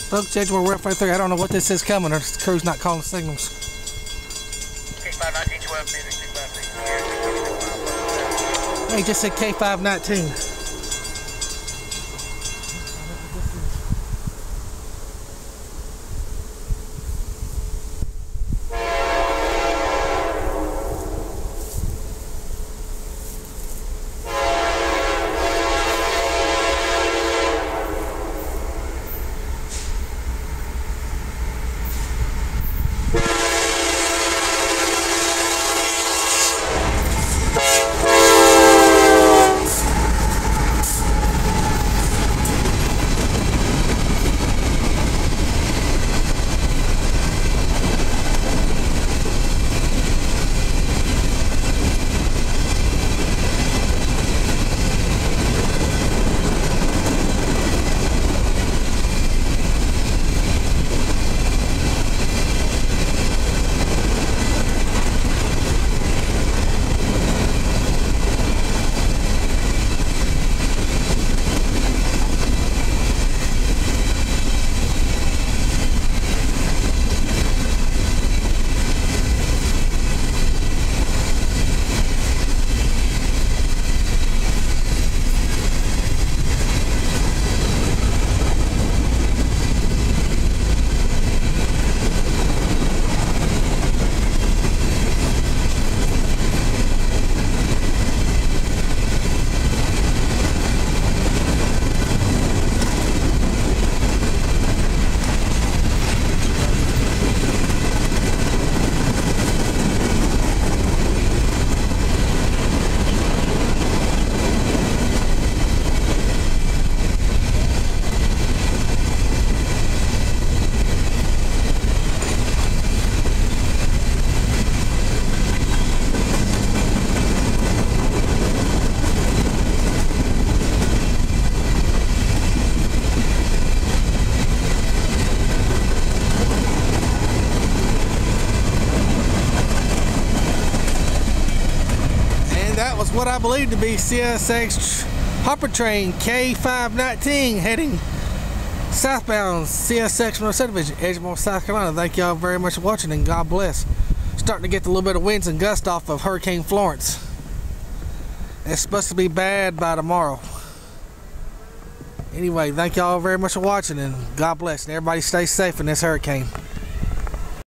Folks, Edgewater Route 53. I don't know what this is coming. Our crew's not calling signals. K519 12 Phoenix. He just said K519. Was what I believe to be CSX Hopper Train K519 heading southbound CSX North Subdivision, Edgewater, South Carolina. Thank y'all very much for watching, and God bless. Starting to get a little bit of winds and gusts off of Hurricane Florence. It's supposed to be bad by tomorrow. Anyway, thank y'all very much for watching, and God bless, and everybody stay safe in this hurricane.